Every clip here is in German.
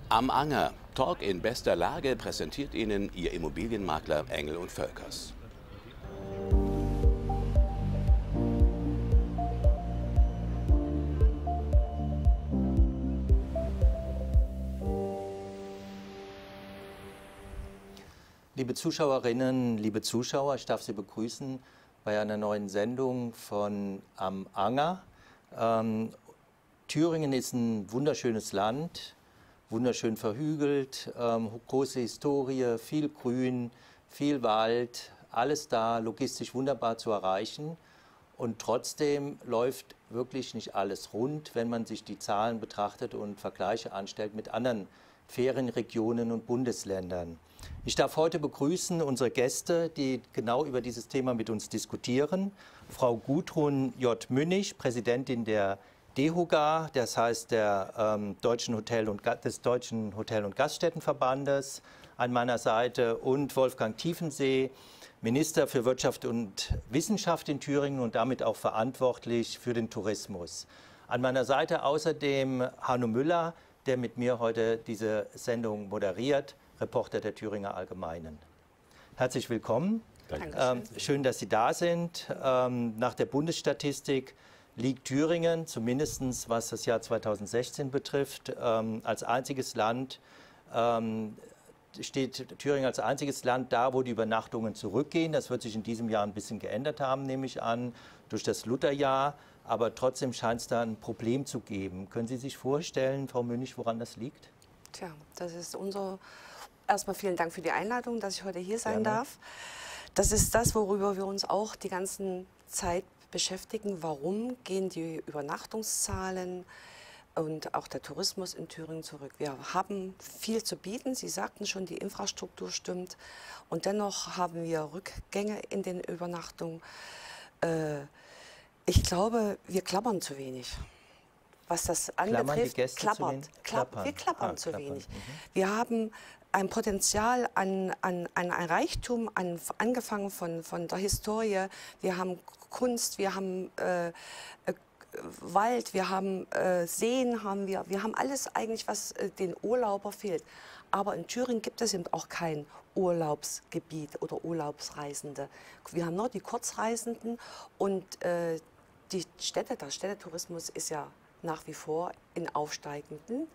Am Anger. Talk in bester Lage präsentiert Ihnen Ihr Immobilienmakler Engel und Völkers. Liebe Zuschauerinnen, liebe Zuschauer, ich darf Sie begrüßen bei einer neuen Sendung von Am Anger. Thüringen ist ein wunderschönes Land, wunderschön verhügelt, große Historie, viel Grün, viel Wald, alles da, logistisch wunderbar zu erreichen. Und trotzdem läuft wirklich nicht alles rund, wenn man sich die Zahlen betrachtet und Vergleiche anstellt mit anderen Ferienregionen und Bundesländern. Ich darf heute begrüßen unsere Gäste, die genau über dieses Thema mit uns diskutieren. Frau Gudrun J. Münnig, Präsidentin der DEHOGA, das heißt des Deutschen Hotel- und Gaststättenverbandes an meiner Seite, und Wolfgang Tiefensee, Minister für Wirtschaft und Wissenschaft in Thüringen und damit auch verantwortlich für den Tourismus. An meiner Seite außerdem Hanno Müller, der mit mir heute diese Sendung moderiert, Reporter der Thüringer Allgemeinen. Herzlich willkommen. Schön, dass Sie da sind. Nach der Bundesstatistik liegt Thüringen, zumindest was das Jahr 2016 betrifft, als einziges Land, steht Thüringen als einziges Land da, wo die Übernachtungen zurückgehen. Das wird sich in diesem Jahr ein bisschen geändert haben, nehme ich an, durch das Lutherjahr. Aber trotzdem scheint es da ein Problem zu geben. Können Sie sich vorstellen, Frau Münnig, woran das liegt? Tja, das ist Erstmal vielen Dank für die Einladung, dass ich heute hier sein darf. Das ist das, worüber wir uns auch die ganze Zeit beschäftigen. Warum gehen die Übernachtungszahlen und auch der Tourismus in Thüringen zurück? Wir haben viel zu bieten. Sie sagten schon, die Infrastruktur stimmt. Und dennoch haben wir Rückgänge in den Übernachtungen. Ich glaube, wir klappern zu wenig. Was das anbetrifft, wir klappern zu wenig. Wir haben ein Potenzial an Reichtum, angefangen von der Historie. Wir haben Kunst, wir haben Wald, wir haben Seen, wir haben alles eigentlich, was den Urlauber fehlt. Aber in Thüringen gibt es eben auch kein Urlaubsgebiet oder Urlaubsreisende. Wir haben nur die Kurzreisenden und die Städte. Der Städtetourismus ist ja nach wie vor in aufsteigendem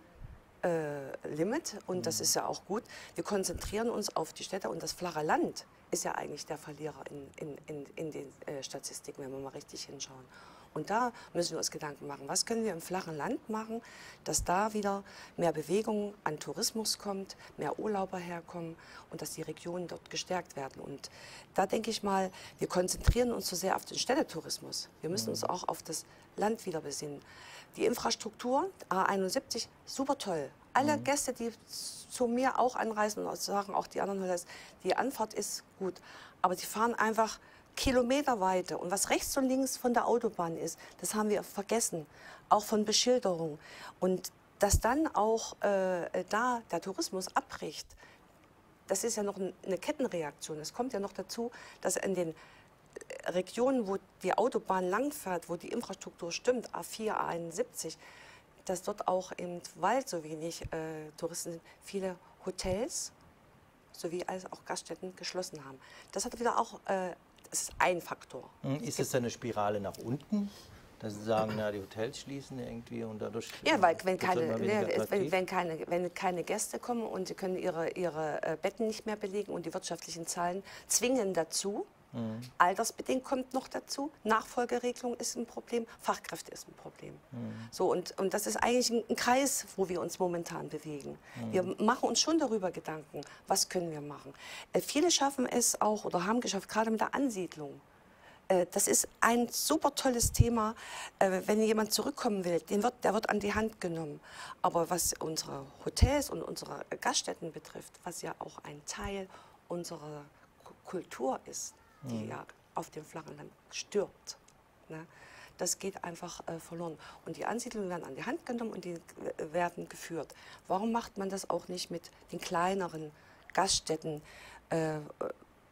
Limit, und das ist ja auch gut. Wir konzentrieren uns auf die Städte, und das flache Land ist ja eigentlich der Verlierer in den Statistiken, wenn wir mal richtig hinschauen. Und da müssen wir uns Gedanken machen, was können wir im flachen Land machen, dass da wieder mehr Bewegung an Tourismus kommt, mehr Urlauber herkommen und dass die Regionen dort gestärkt werden. Und da denke ich mal, wir konzentrieren uns so sehr auf den Städtetourismus. Wir müssen uns auch auf das Land wieder besinnen. Die Infrastruktur, A71, super toll. Alle Gäste, die zu mir auch anreisen, und sagen auch die anderen Hotels, die Anfahrt ist gut. Aber die fahren einfach kilometerweite. Und was rechts und links von der Autobahn ist, das haben wir vergessen. Auch von Beschilderung. Und dass dann auch da der Tourismus abbricht, das ist ja noch eine Kettenreaktion. Es kommt ja noch dazu, dass in den Regionen, wo die Autobahn langfährt, wo die Infrastruktur stimmt, A4, A71, dass dort auch im Wald so wenig Touristen sind, viele Hotels sowie als auch Gaststätten geschlossen haben. Das hat wieder auch, das ist ein Faktor. Ist es eine Spirale nach unten? Dass Sie sagen, na, die Hotels schließen irgendwie und dadurch... Ja, weil wenn keine Gäste kommen und sie können ihre Betten nicht mehr belegen und die wirtschaftlichen Zahlen zwingen dazu. Altersbedingt kommt noch dazu, Nachfolgeregelung ist ein Problem, Fachkräfte ist ein Problem. So, und das ist eigentlich ein Kreis, wo wir uns momentan bewegen. Wir machen uns schon darüber Gedanken, was können wir machen. Viele schaffen es auch oder haben geschafft, gerade mit der Ansiedlung. Das ist ein super tolles Thema. Wenn jemand zurückkommen will, der wird an die Hand genommen. Aber was unsere Hotels und unsere Gaststätten betrifft, was ja auch ein Teil unserer Kultur ist, die ja auf dem flachen Land stirbt, ne? Das geht einfach verloren. Und die Ansiedlungen werden an die Hand genommen und die werden geführt. Warum macht man das auch nicht mit den kleineren Gaststätten?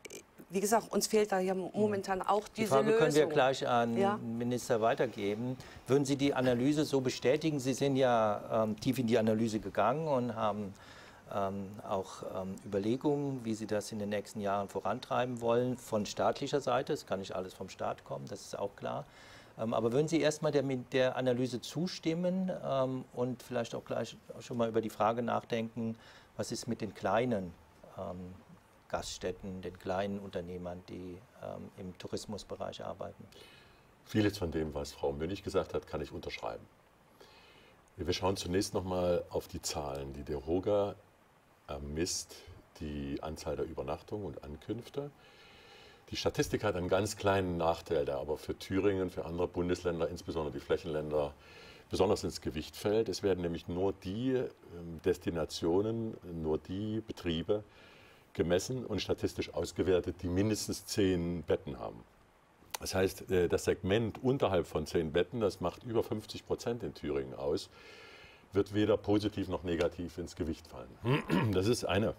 wie gesagt, uns fehlt da ja momentan auch Die diese Frage Lösung. können wir gleich an Ja. den Minister weitergeben. Würden Sie die Analyse so bestätigen? Sie sind ja tief in die Analyse gegangen und haben auch Überlegungen, wie Sie das in den nächsten Jahren vorantreiben wollen, von staatlicher Seite. Es kann nicht alles vom Staat kommen, das ist auch klar. Aber würden Sie erstmal der Analyse zustimmen und vielleicht auch gleich schon mal über die Frage nachdenken, was ist mit den kleinen Gaststätten, den kleinen Unternehmern, die im Tourismusbereich arbeiten? Vieles von dem, was Frau Münnig gesagt hat, kann ich unterschreiben. Wir schauen zunächst noch mal auf die Zahlen. Die DEHOGA ermisst die Anzahl der Übernachtungen und Ankünfte. Die Statistik hat einen ganz kleinen Nachteil, der aber für Thüringen, für andere Bundesländer, insbesondere die Flächenländer, besonders ins Gewicht fällt. Es werden nämlich nur die Destinationen, nur die Betriebe gemessen und statistisch ausgewertet, die mindestens 10 Betten haben. Das heißt, das Segment unterhalb von 10 Betten, das macht über 50% in Thüringen aus, wird weder positiv noch negativ ins Gewicht fallen. Das ist eine.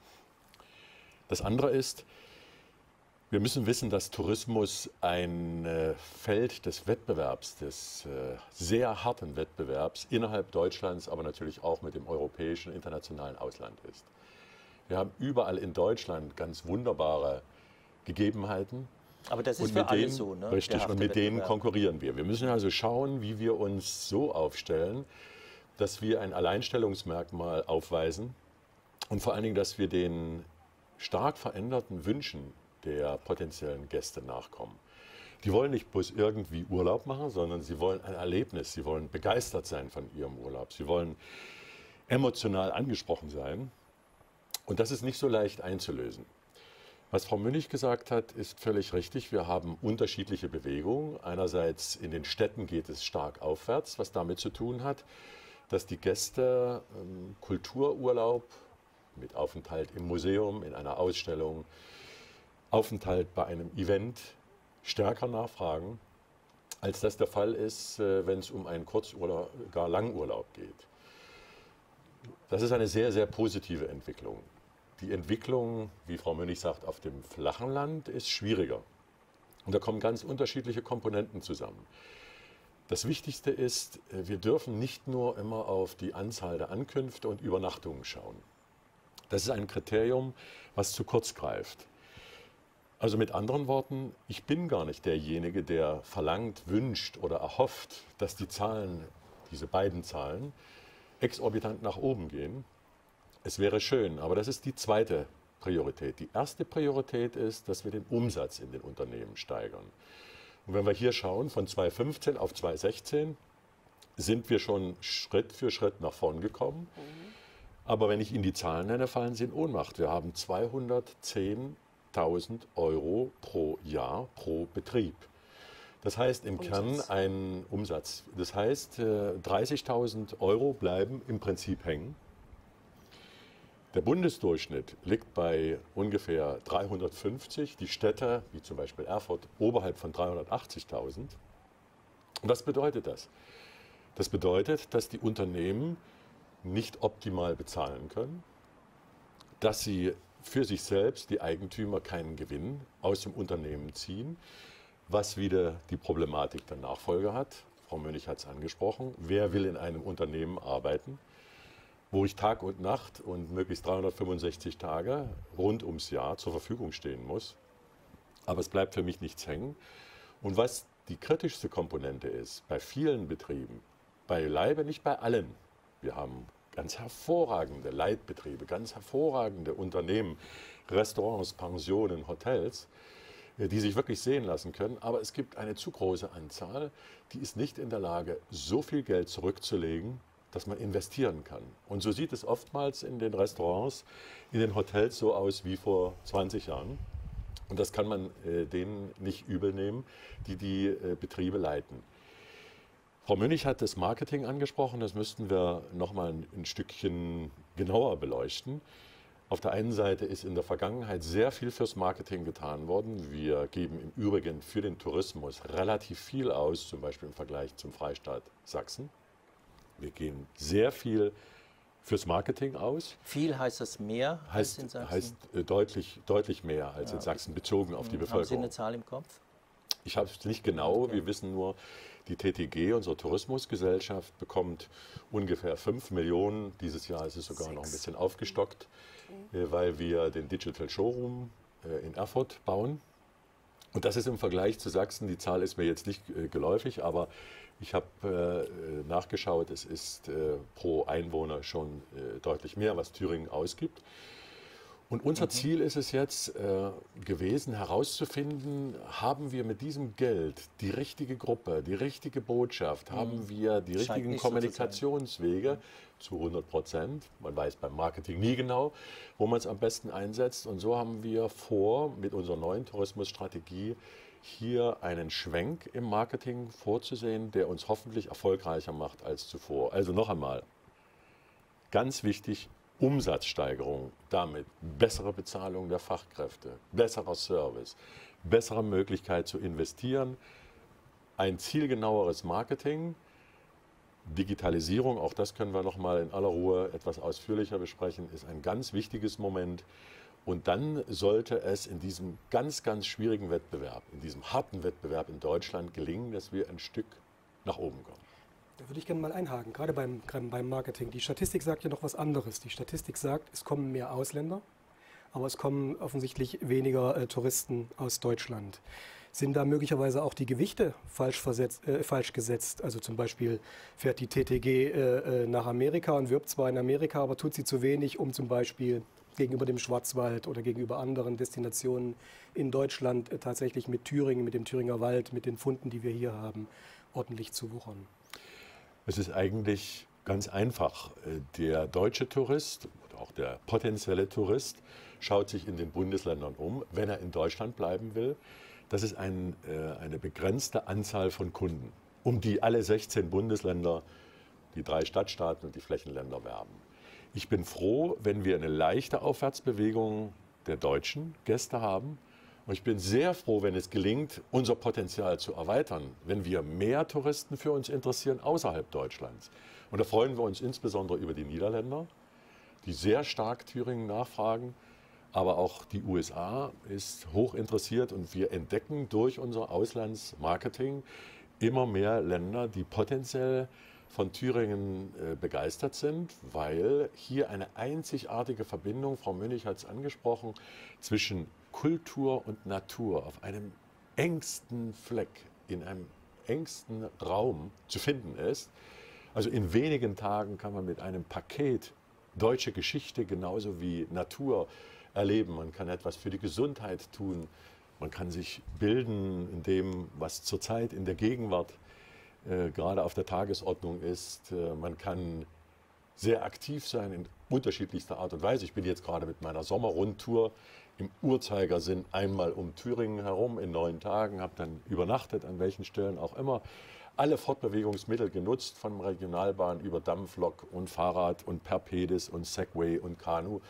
Das andere ist, wir müssen wissen, dass Tourismus ein Feld des Wettbewerbs, des sehr harten Wettbewerbs innerhalb Deutschlands, aber natürlich auch mit dem europäischen, internationalen Ausland ist. Wir haben überall in Deutschland ganz wunderbare Gegebenheiten. Aber das ist für alle so, ne? Richtig, und mit denen konkurrieren wir. Wir müssen also schauen, wie wir uns so aufstellen, dass wir ein Alleinstellungsmerkmal aufweisen und vor allen Dingen, dass wir den stark veränderten Wünschen der potenziellen Gäste nachkommen. Die wollen nicht bloß irgendwie Urlaub machen, sondern sie wollen ein Erlebnis, sie wollen begeistert sein von ihrem Urlaub, sie wollen emotional angesprochen sein. Und das ist nicht so leicht einzulösen. Was Frau Münnig gesagt hat, ist völlig richtig. Wir haben unterschiedliche Bewegungen. Einerseits in den Städten geht es stark aufwärts, was damit zu tun hat, dass die Gäste Kultururlaub mit Aufenthalt im Museum, in einer Ausstellung, Aufenthalt bei einem Event stärker nachfragen, als das der Fall ist, wenn es um einen Kurz- oder gar Langurlaub geht. Das ist eine sehr, sehr positive Entwicklung. Die Entwicklung, wie Frau Münnig sagt, auf dem flachen Land ist schwieriger. Und da kommen ganz unterschiedliche Komponenten zusammen. Das Wichtigste ist, wir dürfen nicht nur immer auf die Anzahl der Ankünfte und Übernachtungen schauen. Das ist ein Kriterium, was zu kurz greift. Also mit anderen Worten, ich bin gar nicht derjenige, der verlangt, wünscht oder erhofft, dass die Zahlen, diese beiden Zahlen, exorbitant nach oben gehen. Es wäre schön, aber das ist die zweite Priorität. Die erste Priorität ist, dass wir den Umsatz in den Unternehmen steigern. Und wenn wir hier schauen, von 2015 auf 2016 sind wir schon Schritt für Schritt nach vorn gekommen. Aber wenn ich Ihnen die Zahlen nenne, fallen Sie in Ohnmacht. Wir haben 210.000 Euro pro Jahr pro Betrieb. Das heißt im Kern ein Umsatz. Das heißt, 30.000 Euro bleiben im Prinzip hängen. Der Bundesdurchschnitt liegt bei ungefähr 350, die Städte, wie zum Beispiel Erfurt, oberhalb von 380.000. Und was bedeutet das? Das bedeutet, dass die Unternehmen nicht optimal bezahlen können, dass sie für sich selbst, die Eigentümer, keinen Gewinn aus dem Unternehmen ziehen, was wieder die Problematik der Nachfolge hat. Frau Münnig hat es angesprochen. Wer will in einem Unternehmen arbeiten, wo ich Tag und Nacht und möglichst 365 Tage rund ums Jahr zur Verfügung stehen muss? Aber es bleibt für mich nichts hängen. Und was die kritischste Komponente ist, bei vielen Betrieben, beileibe nicht bei allen, wir haben ganz hervorragende Leitbetriebe, ganz hervorragende Unternehmen, Restaurants, Pensionen, Hotels, die sich wirklich sehen lassen können. Aber es gibt eine zu große Anzahl, die ist nicht in der Lage, so viel Geld zurückzulegen, dass man investieren kann. Und so sieht es oftmals in den Restaurants, in den Hotels so aus wie vor 20 Jahren. Und das kann man denen nicht übel nehmen, die die Betriebe leiten. Frau Münnig hat das Marketing angesprochen, das müssten wir noch mal ein Stückchen genauer beleuchten. Auf der einen Seite ist in der Vergangenheit sehr viel fürs Marketing getan worden. Wir geben im Übrigen für den Tourismus relativ viel aus, zum Beispiel im Vergleich zum Freistaat Sachsen. Wir gehen sehr viel fürs Marketing aus. Viel heißt das mehr als in Sachsen? Heißt deutlich mehr als in Sachsen, bezogen auf die Bevölkerung. Haben Sie eine Zahl im Kopf? Ich habe es nicht genau, wir wissen nur, die TTG, unsere Tourismusgesellschaft, bekommt ungefähr 5 Millionen. Dieses Jahr ist es sogar noch ein bisschen aufgestockt, weil wir den Digital Showroom in Erfurt bauen. Und das ist im Vergleich zu Sachsen, die Zahl ist mir jetzt nicht geläufig, aber ich habe nachgeschaut, es ist pro Einwohner schon deutlich mehr, was Thüringen ausgibt. Und unser Ziel ist es jetzt gewesen, herauszufinden, haben wir mit diesem Geld die richtige Gruppe, die richtige Botschaft, haben wir die richtigen Kommunikationswege zu 100%. Man weiß beim Marketing nie genau, wo man es am besten einsetzt. Und so haben wir vor, mit unserer neuen Tourismusstrategie hier einen Schwenk im Marketing vorzusehen, der uns hoffentlich erfolgreicher macht als zuvor. Also noch einmal, ganz wichtig, Umsatzsteigerung, damit bessere Bezahlung der Fachkräfte, besserer Service, bessere Möglichkeit zu investieren, ein zielgenaueres Marketing, Digitalisierung, auch das können wir noch mal in aller Ruhe etwas ausführlicher besprechen, ist ein ganz wichtiges Moment. Und dann sollte es in diesem ganz, ganz schwierigen Wettbewerb, in diesem harten Wettbewerb in Deutschland gelingen, dass wir ein Stück nach oben kommen. Da würde ich gerne mal einhaken, gerade beim Marketing. Die Statistik sagt ja noch was anderes. Die Statistik sagt, es kommen mehr Ausländer, aber es kommen offensichtlich weniger Touristen aus Deutschland. Sind da möglicherweise auch die Gewichte falsch gesetzt? Also zum Beispiel fährt die TTG nach Amerika und wirbt zwar in Amerika, aber tut sie zu wenig, um zum Beispiel gegenüber dem Schwarzwald oder gegenüber anderen Destinationen in Deutschland tatsächlich mit Thüringen, mit dem Thüringer Wald, mit den Funden, die wir hier haben, ordentlich zu wuchern. Es ist eigentlich ganz einfach. Der deutsche Tourist oder auch der potenzielle Tourist schaut sich in den Bundesländern um, wenn er in Deutschland bleiben will. Das ist eine begrenzte Anzahl von Kunden, um die alle 16 Bundesländer, die 3 Stadtstaaten und die Flächenländer werben. Ich bin froh, wenn wir eine leichte Aufwärtsbewegung der deutschen Gäste haben. Und ich bin sehr froh, wenn es gelingt, unser Potenzial zu erweitern, wenn wir mehr Touristen für uns interessieren außerhalb Deutschlands. Und da freuen wir uns insbesondere über die Niederländer, die sehr stark Thüringen nachfragen. Aber auch die USA ist hoch interessiert und wir entdecken durch unser Auslandsmarketing immer mehr Länder, die potenziell von Thüringen begeistert sind, weil hier eine einzigartige Verbindung, Frau Münnig hat es angesprochen, zwischen Kultur und Natur auf einem engsten Fleck, in einem engsten Raum zu finden ist. Also in wenigen Tagen kann man mit einem Paket deutsche Geschichte genauso wie Natur erleben. Man kann etwas für die Gesundheit tun. Man kann sich bilden in dem, was zurzeit in der Gegenwart gerade auf der Tagesordnung ist. Man kann sehr aktiv sein in unterschiedlichster Art und Weise. Ich bin jetzt gerade mit meiner Sommerrundtour im Uhrzeigersinn einmal um Thüringen herum in 9 Tagen, habe dann übernachtet, an welchen Stellen auch immer. Alle Fortbewegungsmittel genutzt, von Regionalbahn über Dampflok und Fahrrad und Perpedis und Segway und Kanu.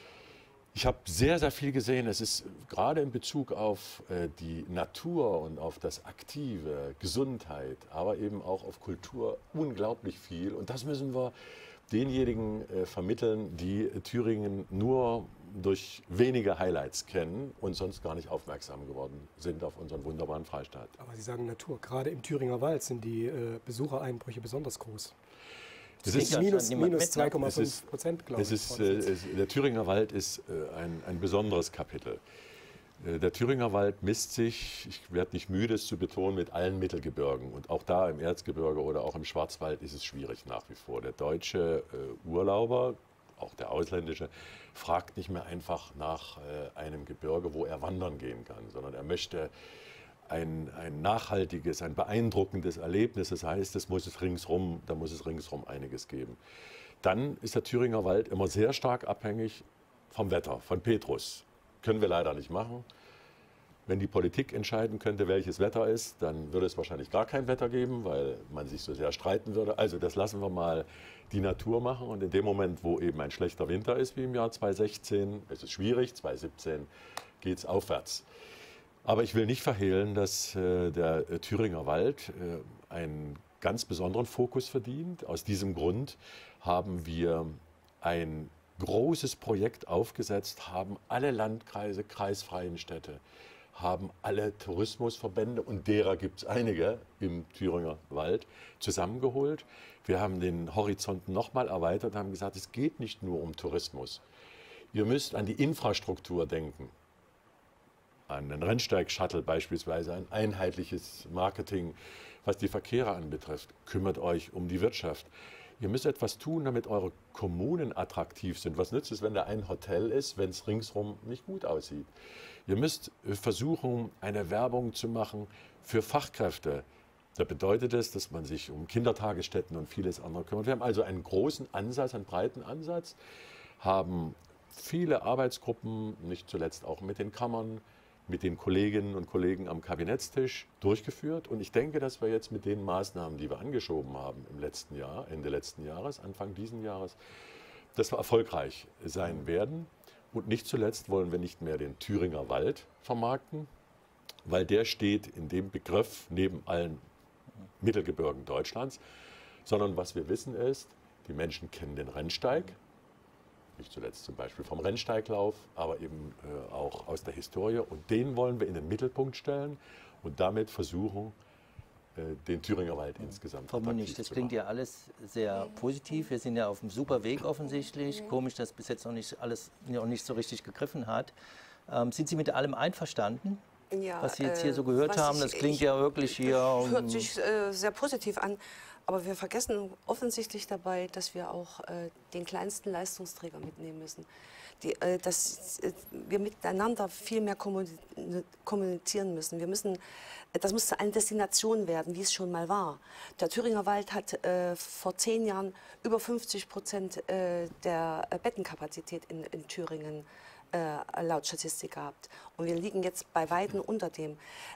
Ich habe sehr, sehr viel gesehen. Es ist gerade in Bezug auf die Natur und auf das Aktive, Gesundheit, aber eben auch auf Kultur unglaublich viel. Und das müssen wir denjenigen vermitteln, die Thüringen nur durch wenige Highlights kennen und sonst gar nicht aufmerksam geworden sind auf unseren wunderbaren Freistaat. Aber Sie sagen Natur. Gerade im Thüringer Wald sind die Besuchereinbrüche besonders groß. Das ist minus 2,5%, glaube ich. Der Thüringer Wald ist ein besonderes Kapitel. Der Thüringer Wald misst sich, ich werde nicht müde, es zu betonen, mit allen Mittelgebirgen. Und auch da im Erzgebirge oder auch im Schwarzwald ist es schwierig nach wie vor. Der deutsche Urlauber, auch der ausländische, fragt nicht mehr einfach nach einem Gebirge, wo er wandern gehen kann, sondern er möchte ein nachhaltiges, ein beeindruckendes Erlebnis. Das heißt, da muss es ringsrum einiges geben. Dann ist der Thüringer Wald immer sehr stark abhängig vom Wetter, von Petrus. Können wir leider nicht machen. Wenn die Politik entscheiden könnte, welches Wetter ist, dann würde es wahrscheinlich gar kein Wetter geben, weil man sich so sehr streiten würde. Also das lassen wir mal die Natur machen. Und in dem Moment, wo eben ein schlechter Winter ist, wie im Jahr 2016, ist es schwierig, 2017 geht es aufwärts. Aber ich will nicht verhehlen, dass der Thüringer Wald einen ganz besonderen Fokus verdient. Aus diesem Grund haben wir ein großes Projekt aufgesetzt, haben alle Landkreise, kreisfreien Städte, haben alle Tourismusverbände, und derer gibt es einige im Thüringer Wald, zusammengeholt. Wir haben den Horizont nochmal erweitert und haben gesagt, es geht nicht nur um Tourismus. Ihr müsst an die Infrastruktur denken, an den Rennsteig-Shuttle beispielsweise, ein einheitliches Marketing, was die Verkehre anbetrifft. Kümmert euch um die Wirtschaft. Ihr müsst etwas tun, damit eure Kommunen attraktiv sind. Was nützt es, wenn da ein Hotel ist, wenn es ringsherum nicht gut aussieht? Ihr müsst versuchen, eine Werbung zu machen für Fachkräfte. Da bedeutet es, dass man sich um Kindertagesstätten und vieles andere kümmert. Wir haben also einen großen Ansatz, einen breiten Ansatz, haben viele Arbeitsgruppen, nicht zuletzt auch mit den Kammern, mit den Kolleginnen und Kollegen am Kabinettstisch durchgeführt. Und ich denke, dass wir jetzt mit den Maßnahmen, die wir angeschoben haben im letzten Jahr, Ende letzten Jahres, Anfang diesen Jahres, dass wir erfolgreich sein werden. Und nicht zuletzt wollen wir nicht mehr den Thüringer Wald vermarkten, weil der steht in dem Begriff neben allen Mittelgebirgen Deutschlands, sondern was wir wissen ist, die Menschen kennen den Rennsteig, nicht zuletzt zum Beispiel vom Rennsteiglauf, aber eben auch aus der Historie. Und den wollen wir in den Mittelpunkt stellen und damit versuchen, den Thüringer Wald insgesamt Frau Münch, das klingt ja alles sehr positiv. Wir sind ja auf einem super Weg offensichtlich. Komisch, dass bis jetzt noch nicht so richtig gegriffen hat. Sind Sie mit allem einverstanden, Ja, was Sie jetzt hier so gehört haben? Das klingt ja wirklich hier... Hört sich sehr positiv an. Aber wir vergessen offensichtlich dabei, dass wir auch den kleinsten Leistungsträger mitnehmen müssen. Dass wir miteinander viel mehr kommunizieren müssen. Das muss eine Destination werden, wie es schon mal war. Der Thüringer Wald hat vor 10 Jahren über 50% der Bettenkapazität in Thüringen laut Statistik gehabt. Und wir liegen jetzt bei Weitem unter dem.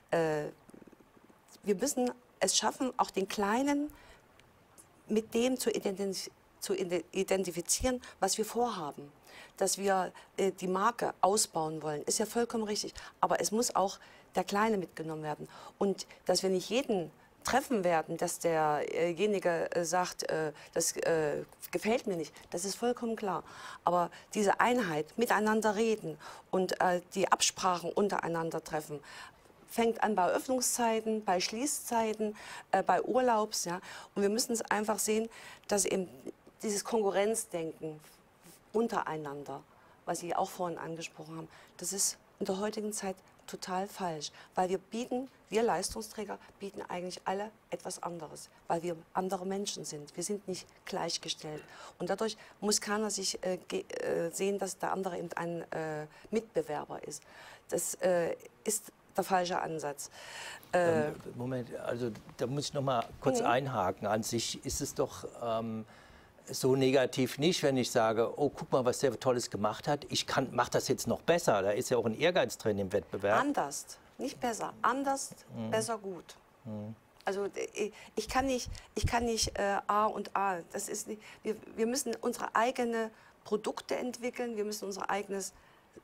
Wir müssen es schaffen, auch den Kleinen mit dem zu identifizieren, was wir vorhaben. Dass wir die Marke ausbauen wollen, ist ja vollkommen richtig. Aber es muss auch der Kleine mitgenommen werden. Und dass wir nicht jeden treffen werden, dass derjenige sagt, das gefällt mir nicht, das ist vollkommen klar. Aber diese Einheit, miteinander reden und die Absprachen untereinander treffen, fängt an bei Öffnungszeiten, bei Schließzeiten, bei Urlaubs. Ja? Und wir müssen es einfach sehen, dass eben dieses Konkurrenzdenken untereinander, was Sie auch vorhin angesprochen haben, das ist in der heutigen Zeit total falsch. Weil wir Leistungsträger bieten eigentlich alle etwas anderes, weil wir andere Menschen sind. Wir sind nicht gleichgestellt. Und dadurch muss keiner sich sehen, dass der andere eben ein Mitbewerber ist. Das ist der falsche Ansatz. Moment, also da muss ich noch mal kurz einhaken. An sich ist es doch so negativ nicht, wenn ich sage, oh, guck mal, was der Tolles gemacht hat. Ich mache das jetzt noch besser. Da ist ja auch ein Ehrgeiz drin im Wettbewerb. Anders, nicht besser. Anders, besser, gut. Also ich kann nicht A und A. Das ist nicht, wir müssen unsere eigenen Produkte entwickeln. Wir müssen unser eigenes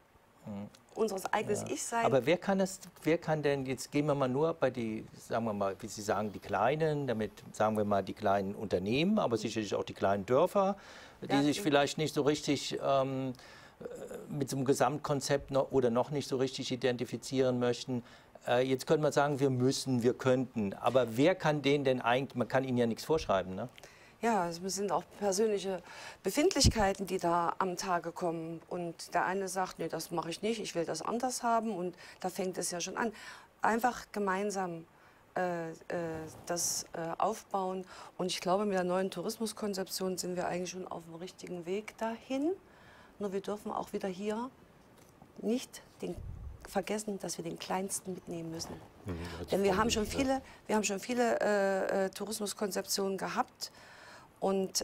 Ich sein. Aber wer kann denn, jetzt gehen wir mal nur bei die, sagen wir mal, wie Sie sagen, die Kleinen, damit sagen wir mal die kleinen Unternehmen, aber sicherlich auch die kleinen Dörfer, die sich vielleicht nicht so richtig mit so einem Gesamtkonzept noch nicht so richtig identifizieren möchten. Jetzt könnte man sagen, wir könnten, aber wer kann denen denn eigentlich, man kann ihnen ja nichts vorschreiben, ne? Ja, es sind auch persönliche Befindlichkeiten, die da am Tage kommen. Und der eine sagt, nee, das mache ich nicht, ich will das anders haben. Und da fängt es ja schon an. Einfach gemeinsam das aufbauen. Und ich glaube, mit der neuen Tourismuskonzeption sind wir eigentlich schon auf dem richtigen Weg dahin. Nur wir dürfen auch wieder hier nicht vergessen, dass wir den Kleinsten mitnehmen müssen. Denn wir haben schon viele Tourismuskonzeptionen gehabt. Und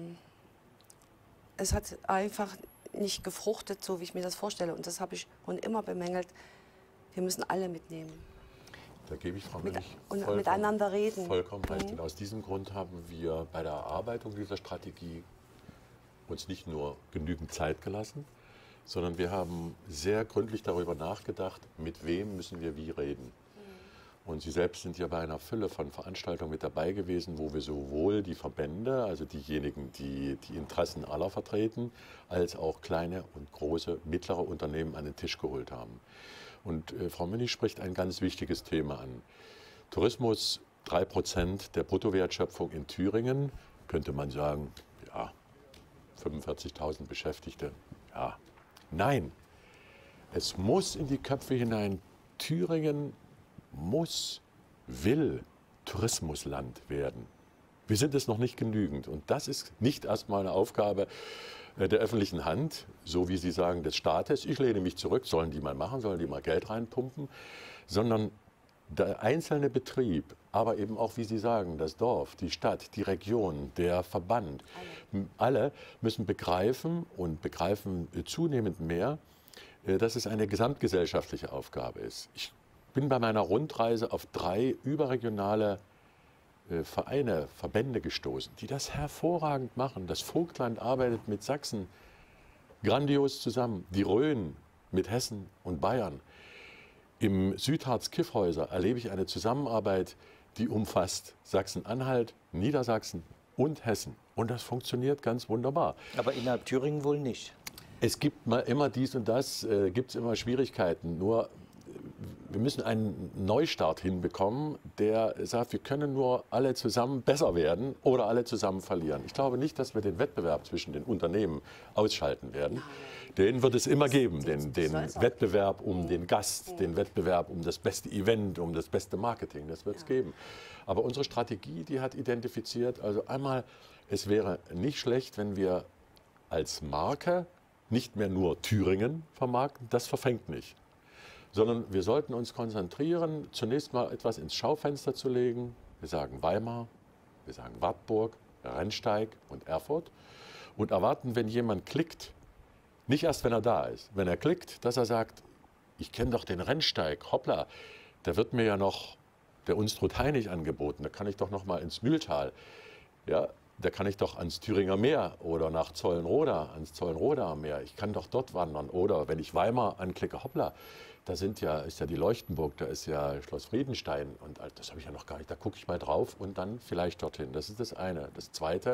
es hat einfach nicht gefruchtet, so wie ich mir das vorstelle. Und das habe ich schon immer bemängelt. Wir müssen alle mitnehmen. Da gebe ich Frau Münch und miteinander reden. Vollkommen recht. Und aus diesem Grund haben wir bei der Erarbeitung dieser Strategie uns nicht nur genügend Zeit gelassen, sondern wir haben sehr gründlich darüber nachgedacht, mit wem müssen wir wie reden. Und Sie selbst sind ja bei einer Fülle von Veranstaltungen mit dabei gewesen, wo wir sowohl die Verbände, also diejenigen, die die Interessen aller vertreten, als auch kleine und große, mittlere Unternehmen an den Tisch geholt haben. Und Frau Münnig spricht ein ganz wichtiges Thema an. Tourismus, 3% der Bruttowertschöpfung in Thüringen, könnte man sagen, ja, 45.000 Beschäftigte, ja. Nein, es muss in die Köpfe hinein, Thüringen will Tourismusland werden. Wir sind es noch nicht genügend. Und das ist nicht erstmal eine Aufgabe der öffentlichen Hand, so wie Sie sagen, des Staates. Ich lehne mich zurück, sollen die mal machen, sollen die mal Geld reinpumpen, sondern der einzelne Betrieb, aber eben auch, wie Sie sagen, das Dorf, die Stadt, die Region, der Verband, alle müssen begreifen und begreifen zunehmend mehr, dass es eine gesamtgesellschaftliche Aufgabe ist. Ich bin bei meiner Rundreise auf 3 überregionale Vereine, Verbände gestoßen, die das hervorragend machen. Das Vogtland arbeitet mit Sachsen grandios zusammen, die Rhön mit Hessen und Bayern. Im Südharz Kiffhäuser erlebe ich eine Zusammenarbeit, die umfasst Sachsen-Anhalt, Niedersachsen und Hessen. Und das funktioniert ganz wunderbar. Aber innerhalb Thüringen wohl nicht. Es gibt mal immer dies und das, gibt es immer Schwierigkeiten. Nur wir müssen einen Neustart hinbekommen, der sagt, wir können nur alle zusammen besser werden oder alle zusammen verlieren. Ich glaube nicht, dass wir den Wettbewerb zwischen den Unternehmen ausschalten werden. Den wird es immer geben, den Wettbewerb um den Gast, den Wettbewerb um das beste Event, um das beste Marketing, das wird es geben. Aber unsere Strategie, die hat identifiziert, also einmal, es wäre nicht schlecht, wenn wir als Marke nicht mehr nur Thüringen vermarkten, das verfängt nicht. Sondern wir sollten uns konzentrieren, zunächst mal etwas ins Schaufenster zu legen. Wir sagen Weimar, wir sagen Wartburg, Rennsteig und Erfurt und erwarten, wenn jemand klickt, nicht erst, wenn er da ist, wenn er klickt, dass er sagt, ich kenne doch den Rennsteig, hoppla, der wird mir ja noch der Unstrut-Hainich angeboten, da kann ich doch noch mal ins Mühltal, ja, da kann ich doch ans Thüringer Meer oder nach Zollenroda, ans Zollenroda Meer, ich kann doch dort wandern. Oder wenn ich Weimar anklicke, hoppla, da ist ja die Leuchtenburg, da ist ja Schloss Friedenstein und das habe ich ja noch gar nicht, da gucke ich mal drauf und dann vielleicht dorthin. Das ist das eine. Das zweite,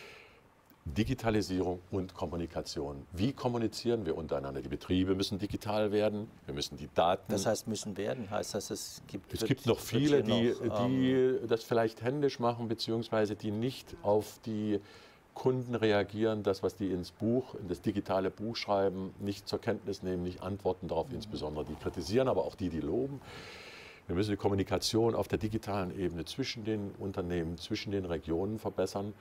Digitalisierung und Kommunikation. Wie kommunizieren wir untereinander? Die Betriebe müssen digital werden, wir müssen die Daten... Das heißt, müssen werden, heißt das, es gibt noch viele, die das vielleicht händisch machen, beziehungsweise die nicht auf die Kunden reagieren, das, was die ins Buch, in das digitale Buch schreiben, nicht zur Kenntnis nehmen, nicht antworten darauf, insbesondere die kritisieren, aber auch die loben. Wir müssen die Kommunikation auf der digitalen Ebene zwischen den Unternehmen, zwischen den Regionen verbessern.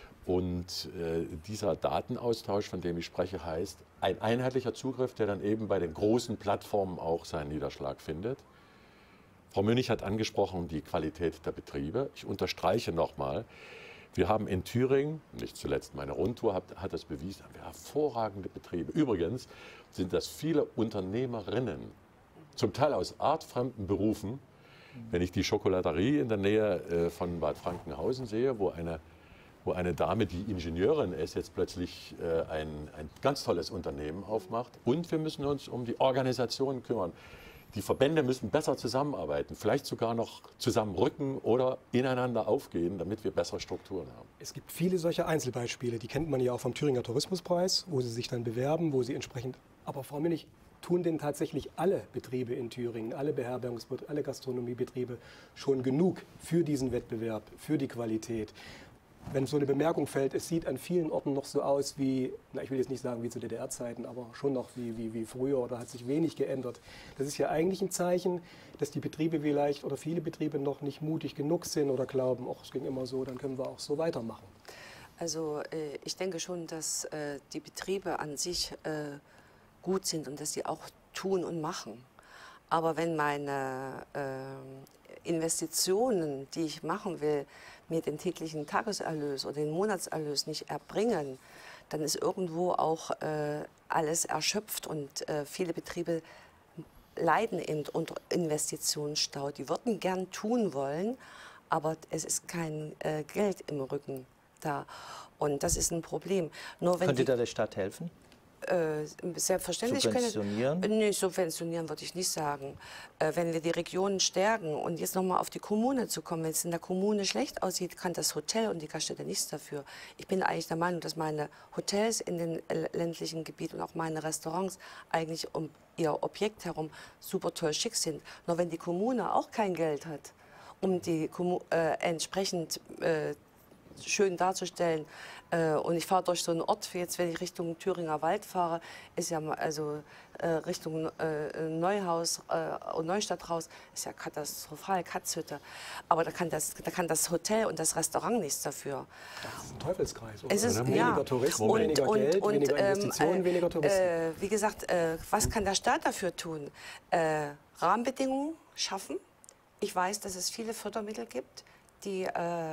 Und dieser Datenaustausch, von dem ich spreche, heißt ein einheitlicher Zugriff, der dann eben bei den großen Plattformen auch seinen Niederschlag findet. Frau Münnig hat angesprochen die Qualität der Betriebe. Ich unterstreiche nochmal, wir haben in Thüringen, nicht zuletzt meine Rundtour hat das bewiesen, haben wir hervorragende Betriebe. Übrigens sind das viele Unternehmerinnen, zum Teil aus artfremden Berufen. Wenn ich die Schokolaterie in der Nähe von Bad Frankenhausen sehe, wo eine Dame, die Ingenieurin ist, jetzt plötzlich ein ganz tolles Unternehmen aufmacht. Und wir müssen uns um die Organisation kümmern. Die Verbände müssen besser zusammenarbeiten, vielleicht sogar noch zusammenrücken oder ineinander aufgehen, damit wir bessere Strukturen haben. Es gibt viele solcher Einzelbeispiele, die kennt man ja auch vom Thüringer Tourismuspreis, wo sie sich dann bewerben, wo sie entsprechend... Aber Frau Münnig, tun denn tatsächlich alle Betriebe in Thüringen, alle Beherbergungsbetriebe, alle Gastronomiebetriebe schon genug für diesen Wettbewerb, für die Qualität? Wenn so eine Bemerkung fällt, es sieht an vielen Orten noch so aus wie, ich will jetzt nicht sagen wie zu DDR-Zeiten, aber schon noch wie früher oder hat sich wenig geändert. Das ist ja eigentlich ein Zeichen, dass die Betriebe vielleicht oder viele Betriebe noch nicht mutig genug sind oder glauben, ach, es ging immer so, dann können wir auch so weitermachen. Also ich denke schon, dass die Betriebe an sich gut sind und dass sie auch tun und machen. Aber wenn meine Investitionen, die ich machen will, mir den täglichen Tageserlös oder den Monatserlös nicht erbringen, dann ist irgendwo auch alles erschöpft und viele Betriebe leiden eben unter Investitionsstau. Die würden gern tun wollen, aber es ist kein Geld im Rücken da und das ist ein Problem. Nur wenn könnte da der Staat helfen? Selbstverständlich Subventionieren? Nee, subventionieren würde ich nicht sagen. Wenn wir die Regionen stärken und jetzt nochmal auf die Kommune zu kommen, wenn es in der Kommune schlecht aussieht, kann das Hotel und die Gaststätte nichts dafür. Ich bin eigentlich der Meinung, dass meine Hotels in den ländlichen Gebieten und auch meine Restaurants eigentlich um ihr Objekt herum super toll schick sind. Nur wenn die Kommune auch kein Geld hat, um die entsprechend schön darzustellen. Und ich fahre durch so einen Ort, jetzt wenn ich Richtung Thüringer Wald fahre, ist ja also Richtung Neuhaus und Neustadt raus, ist ja katastrophal, Katzhütte. Aber da kann das Hotel und das Restaurant nichts dafür. Das ist ein Teufelskreis. Oder? Es ist, weniger Touristen, weniger Geld, weniger Investitionen, weniger Touristen. Wie gesagt, was kann der Staat dafür tun? Rahmenbedingungen schaffen. Ich weiß, dass es viele Fördermittel gibt, die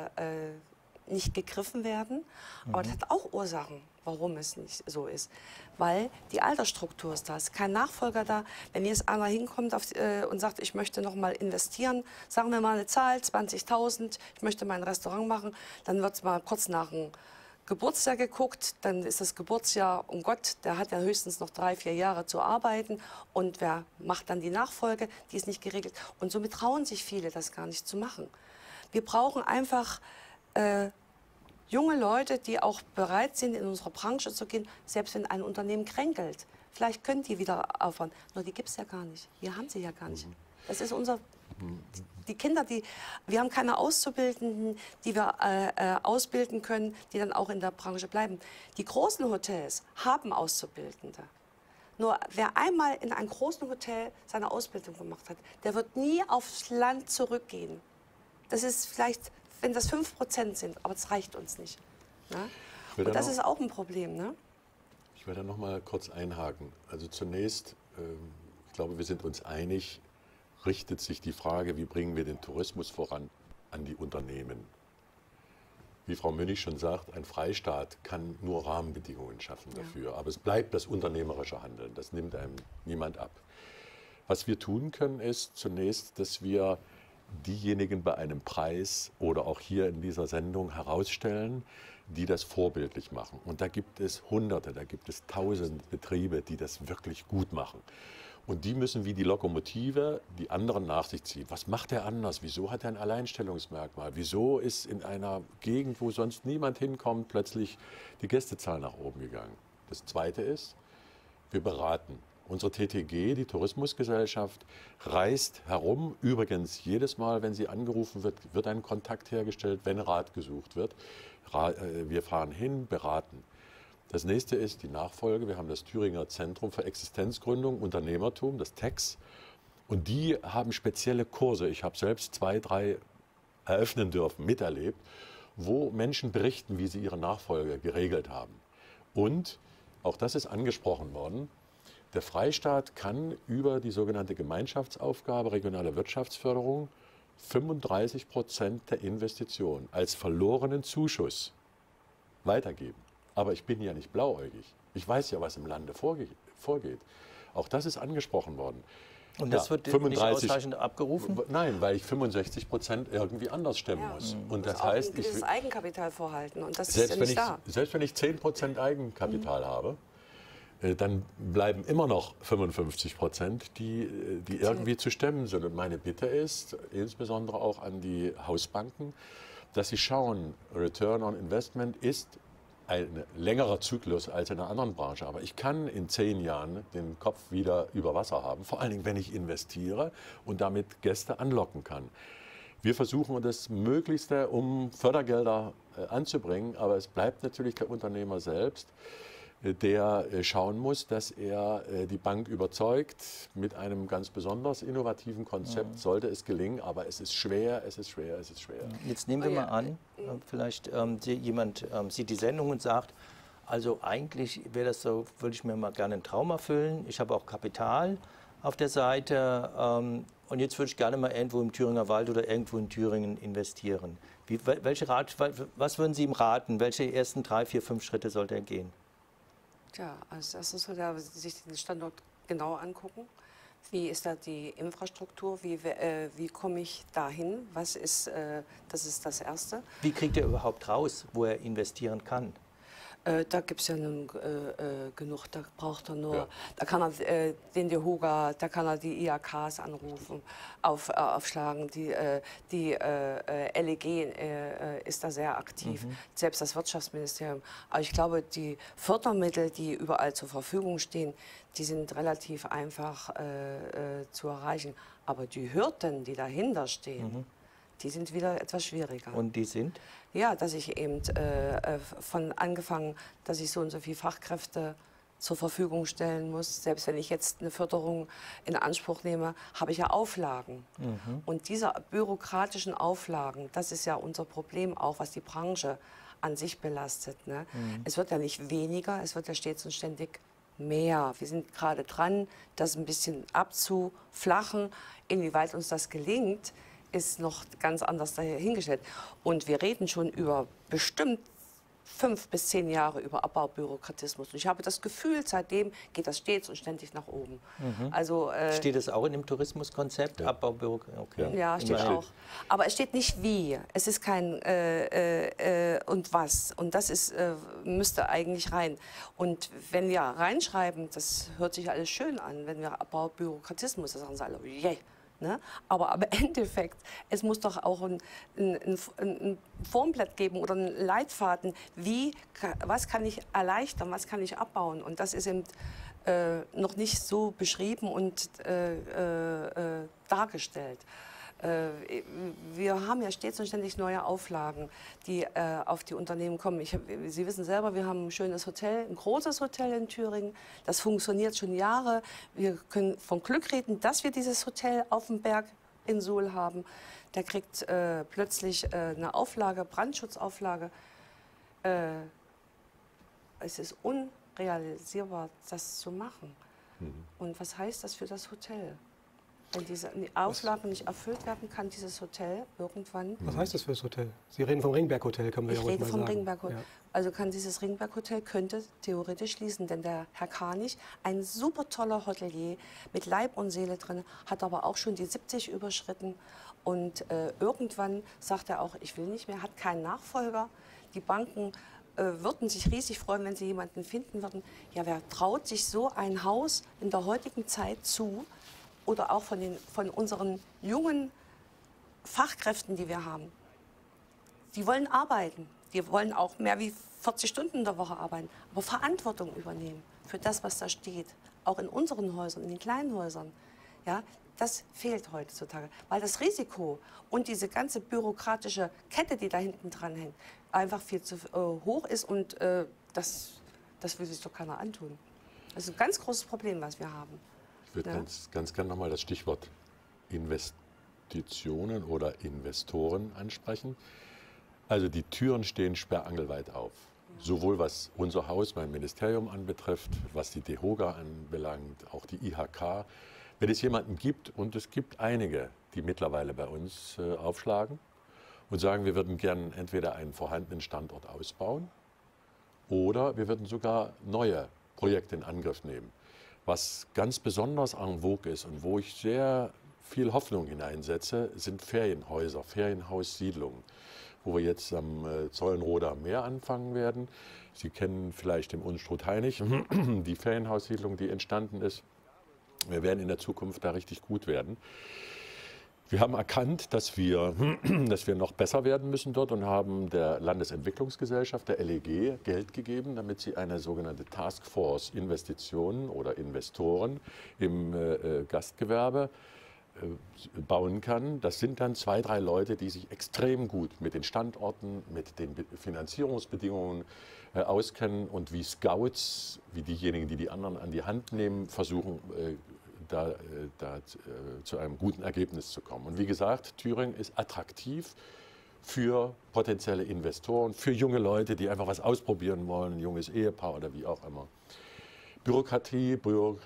nicht gegriffen werden. Aber das hat auch Ursachen, warum es nicht so ist. Weil die Altersstruktur ist da, es ist kein Nachfolger da. Wenn jetzt einer hinkommt und sagt, ich möchte noch mal investieren, sagen wir mal eine Zahl, 20.000, ich möchte mein Restaurant machen, dann wird es mal kurz nach dem Geburtsjahr geguckt, dann ist das Geburtsjahr, um Gott, der hat ja höchstens noch 3, 4 Jahre zu arbeiten und wer macht dann die Nachfolge, die ist nicht geregelt. Und somit trauen sich viele, das gar nicht zu machen. Wir brauchen einfach junge Leute, die auch bereit sind, in unserer Branche zu gehen, selbst wenn ein Unternehmen kränkelt. Vielleicht können die wieder aufhören. Nur die gibt es ja gar nicht. Wir haben sie ja gar nicht. Das ist die Kinder, wir haben keine Auszubildenden, die wir ausbilden können, die dann auch in der Branche bleiben. Die großen Hotels haben Auszubildende. Nur wer einmal in einem großen Hotel seine Ausbildung gemacht hat, der wird nie aufs Land zurückgehen. Das ist vielleicht, wenn das 5% sind, aber es reicht uns nicht. Ne? Und das ist auch ein Problem. Ne? Ich will da noch mal kurz einhaken. Also zunächst, ich glaube, wir sind uns einig, richtet sich die Frage, wie bringen wir den Tourismus voran, an die Unternehmen. Wie Frau Münnig schon sagt, ein Freistaat kann nur Rahmenbedingungen schaffen dafür. Aber es bleibt das unternehmerische Handeln, das nimmt einem niemand ab. Was wir tun können, ist zunächst, dass wir diejenigen bei einem Preis oder auch hier in dieser Sendung herausstellen, die das vorbildlich machen. Und da gibt es Hunderte, da gibt es Tausende Betriebe, die das wirklich gut machen. Und die müssen wie die Lokomotive die anderen nach sich ziehen. Was macht er anders? Wieso hat er ein Alleinstellungsmerkmal? Wieso ist in einer Gegend, wo sonst niemand hinkommt, plötzlich die Gästezahl nach oben gegangen? Das Zweite ist, wir beraten. Unsere TTG, die Tourismusgesellschaft, reist herum. Übrigens, jedes Mal, wenn sie angerufen wird, wird ein Kontakt hergestellt, wenn Rat gesucht wird. Wir fahren hin, beraten. Das nächste ist die Nachfolge. Wir haben das Thüringer Zentrum für Existenzgründung, Unternehmertum, das TEX. Und die haben spezielle Kurse. Ich habe selbst 2, 3 eröffnen dürfen, miterlebt, wo Menschen berichten, wie sie ihre Nachfolge geregelt haben. Und, auch das ist angesprochen worden, der Freistaat kann über die sogenannte Gemeinschaftsaufgabe regionale Wirtschaftsförderung 35% der Investition als verlorenen Zuschuss weitergeben. Aber ich bin ja nicht blauäugig. Ich weiß ja, was im Lande vorgeht. Auch das ist angesprochen worden. Und das wird nicht ausreichend abgerufen? Nein, weil ich 65% irgendwie anders stemmen muss. Und das heißt, ich will Eigenkapital vorhalten und das selbst ist ja nicht da. Selbst wenn ich 10% Eigenkapital habe, dann bleiben immer noch 55%, die irgendwie zu stemmen sind. Und meine Bitte ist, insbesondere auch an die Hausbanken, dass sie schauen, Return on Investment ist ein längerer Zyklus als in einer anderen Branche. Aber ich kann in 10 Jahren den Kopf wieder über Wasser haben, vor allen Dingen, wenn ich investiere und damit Gäste anlocken kann. Wir versuchen das Möglichste, um Fördergelder anzubringen, aber es bleibt natürlich der Unternehmer selbst, der schauen muss, dass er die Bank überzeugt mit einem ganz besonders innovativen Konzept. Sollte es gelingen, aber es ist schwer, es ist schwer, es ist schwer. Jetzt nehmen wir mal an, vielleicht jemand sieht die Sendung und sagt, also eigentlich wäre das so, würde ich mir mal gerne einen Traum erfüllen. Ich habe auch Kapital auf der Seite und jetzt würde ich gerne mal irgendwo im Thüringer Wald oder irgendwo in Thüringen investieren. Was würden Sie ihm raten? Welche ersten 3, 4, 5 Schritte sollte er gehen? Tja, als erstes sollte er sich den Standort genauer angucken. Wie ist da die Infrastruktur? Wie komme ich dahin? Das ist das Erste. Wie kriegt er überhaupt raus, wo er investieren kann? Da gibt es ja nun genug, da braucht er nur, Ja. da kann er den DEHOGA, da kann er die IHKs anrufen, aufschlagen, die LEG ist da sehr aktiv, selbst das Wirtschaftsministerium. Aber ich glaube, die Fördermittel, die überall zur Verfügung stehen, die sind relativ einfach zu erreichen. Aber die Hürden, die dahinter stehen, die sind wieder etwas schwieriger. Und die sind? Ja, dass ich eben dass ich so und so viele Fachkräfte zur Verfügung stellen muss. Selbst wenn ich jetzt eine Förderung in Anspruch nehme, habe ich ja Auflagen. Und diese bürokratischen Auflagen, das ist ja unser Problem auch, was die Branche an sich belastet. Ne? Es wird ja nicht weniger, es wird ja stets und ständig mehr. Wir sind gerade dran, das ein bisschen abzuflachen. Inwieweit uns das gelingt, ist noch ganz anders dahingestellt. Und wir reden schon über bestimmt 5 bis 10 Jahre über Abbaubürokratismus. Und ich habe das Gefühl, seitdem geht das stets und ständig nach oben. Also, Steht das auch in dem Tourismuskonzept? Ja. Abbaubürokratie? Okay. ja, steht Immerhin. auch. Aber es steht nicht wie. Es ist kein und was. Und das ist, müsste eigentlich rein. Und wenn wir reinschreiben, das hört sich alles schön an, wenn wir Abbaubürokratismus, da sagen sie alle, yeah. Ne? Aber im Endeffekt, es muss doch auch ein Formblatt geben oder einen Leitfaden, was kann ich erleichtern, was kann ich abbauen. Und das ist eben noch nicht so beschrieben und dargestellt. Wir haben ja stets und ständig neue Auflagen, die auf die Unternehmen kommen. Sie wissen selber, wir haben ein schönes Hotel, ein großes Hotel in Thüringen. Das funktioniert schon Jahre. Wir können von Glück reden, dass wir dieses Hotel auf dem Berg in Suhl haben. Der kriegt plötzlich eine Auflage, Brandschutzauflage. Es ist unrealisierbar, das zu machen. Und was heißt das für das Hotel? Wenn diese Auflagen nicht erfüllt werden, kann dieses Hotel irgendwann... Was heißt das für das Hotel? Sie reden vom Ringberg-Hotel, können wir ja Ich ruhig rede mal vom sagen. Ringberg-Hotel. Ja. Also kann dieses Ringberg-Hotel könnte theoretisch schließen, denn der Herr Kanich, ein super toller Hotelier mit Leib und Seele drin, hat aber auch schon die 70 überschritten. Und irgendwann sagt er auch, ich will nicht mehr, hat keinen Nachfolger. Die Banken würden sich riesig freuen, wenn sie jemanden finden würden. Ja, wer traut sich so ein Haus in der heutigen Zeit zu? Oder auch von unseren jungen Fachkräften, die wir haben. Die wollen arbeiten. Die wollen auch mehr wie 40 Stunden in der Woche arbeiten. Aber Verantwortung übernehmen für das, was da steht. Auch in unseren Häusern, in den kleinen Häusern. Ja, das fehlt heutzutage. Weil das Risiko und diese ganze bürokratische Kette, die da hinten dran hängt, einfach viel zu hoch ist. Und das will sich doch keiner antun. Das ist ein ganz großes Problem, was wir haben. Ich würde Ja. ganz gerne nochmal das Stichwort Investitionen oder Investoren ansprechen. Also die Türen stehen sperrangelweit auf. Sowohl was unser Haus, mein Ministerium anbetrifft, was die DEHOGA anbelangt, auch die IHK. Wenn es jemanden gibt, und es gibt einige, die mittlerweile bei uns aufschlagen und sagen, wir würden gern entweder einen vorhandenen Standort ausbauen oder wir würden sogar neue Projekte in Angriff nehmen. Was ganz besonders en vogue ist und wo ich sehr viel Hoffnung hineinsetze, sind Ferienhäuser, Ferienhaussiedlungen, wo wir jetzt am Zollenroder Meer anfangen werden. Sie kennen vielleicht im Unstrut-Heinig die Ferienhaussiedlung, die entstanden ist. Wir werden in der Zukunft da richtig gut werden. Wir haben erkannt, dass wir noch besser werden müssen dort und haben der Landesentwicklungsgesellschaft, der LEG, Geld gegeben, damit sie eine sogenannte Taskforce Investitionen oder Investoren im Gastgewerbe bauen kann. Das sind dann 2, 3 Leute, die sich extrem gut mit den Standorten, mit den Finanzierungsbedingungen auskennen und wie Scouts, wie diejenigen, die die anderen an die Hand nehmen, versuchen, da zu einem guten Ergebnis zu kommen. Und wie gesagt, Thüringen ist attraktiv für potenzielle Investoren, für junge Leute, die einfach was ausprobieren wollen, ein junges Ehepaar oder wie auch immer. Bürokratie,